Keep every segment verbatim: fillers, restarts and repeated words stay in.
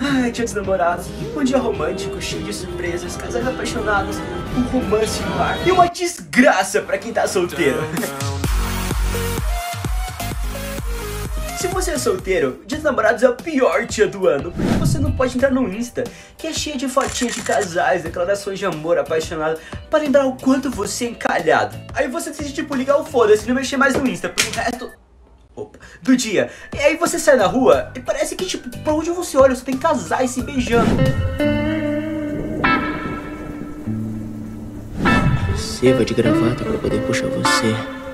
Ai, dia dos namorados, um dia romântico, cheio de surpresas, casais apaixonados, um romance no ar e uma desgraça pra quem tá solteiro. Se você é solteiro, o dia dos namorados é o pior dia do ano, porque você não pode entrar no Insta, que é cheio de fotinhas de casais, declarações de amor apaixonado, pra lembrar o quanto você é encalhado. Aí você decide, tipo, ligar o foda-se e não mexer mais no Insta, pro resto... Opa, do dia. E aí você sai na rua e parece que, tipo, pra onde você olha, só tem casais se beijando. Seba de gravata pra poder puxar você.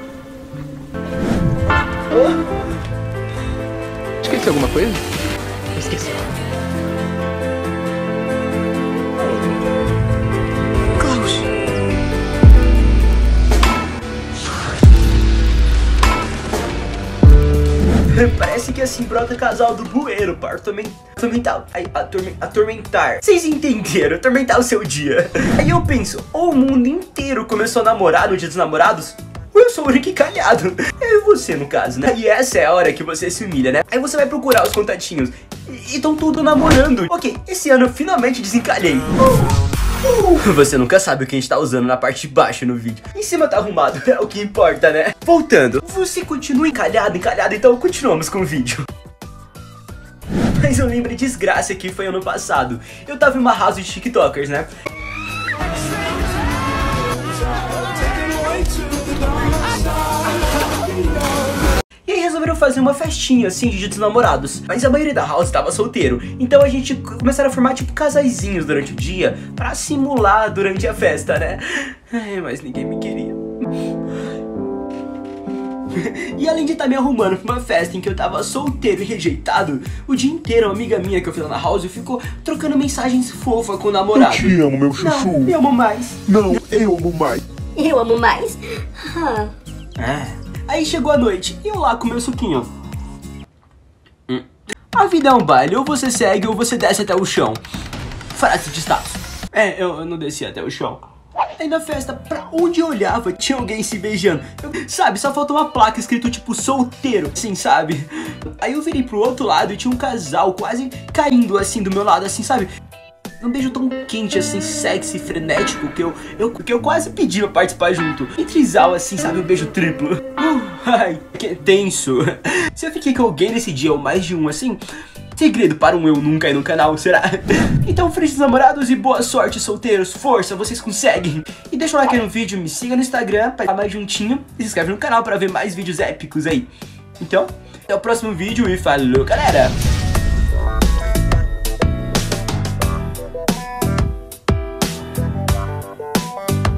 Oh. Esqueceu alguma coisa? Esqueci. Klaus. Parece que assim brota casal do bueiro para atormentar, atormentar. Vocês entenderam? Atormentar o seu dia. Aí eu penso, ou o mundo inteiro começou a namorar no dia dos namorados? Ou eu sou o único encalhado? É você no caso, né? E essa é a hora que você se humilha, né? Aí você vai procurar os contatinhos e estão tudo namorando. Ok, esse ano eu finalmente desencalhei. Uh. Uh, você nunca sabe o que a gente tá usando na parte de baixo no vídeo. Em cima tá arrumado, é o que importa, né? Voltando, você continua encalhado, encalhado, então continuamos com o vídeo. Mas eu lembro de desgraça que foi ano passado. Eu tava em uma house de tiktokers, né? E aí resolveram fazer uma festinha assim de dia dos namorados. Mas a maioria da house tava solteiro. Então a gente começaram a formar tipo casaizinhos durante o dia pra simular durante a festa, né? Ai, mas ninguém me queria. E além de estar me arrumando pra uma festa em que eu tava solteiro e rejeitado, o dia inteiro uma amiga minha que eu fui lá na house ficou trocando mensagens fofas com o namorado. Eu te amo, meu chuchu. Não, eu amo mais. Não, eu amo mais. Eu amo mais. Ah. Ah. Aí chegou a noite, e eu lá com meu suquinho. Hum. A vida é um baile, ou você segue ou você desce até o chão. Frase de status. É, eu, eu não desci até o chão. Aí na festa, pra onde eu olhava, tinha alguém se beijando. Eu, sabe, só faltou uma placa escrito tipo solteiro, assim, sabe? Aí eu virei pro outro lado e tinha um casal quase caindo assim do meu lado, assim, sabe? Um beijo tão quente, assim, sexy, frenético, que eu, eu, que eu quase pedi pra participar junto. E trisal, assim, sabe, um beijo triplo. Uh, ai, que tenso. Se eu fiquei com alguém nesse dia, ou mais de um, assim, segredo para um eu nunca ir no canal, será? Então, felizes namorados e boa sorte, solteiros. Força, vocês conseguem. E deixa um like aí no vídeo, me siga no Instagram pra estar mais juntinho. E se inscreve no canal pra ver mais vídeos épicos aí. Então, até o próximo vídeo e falou, galera!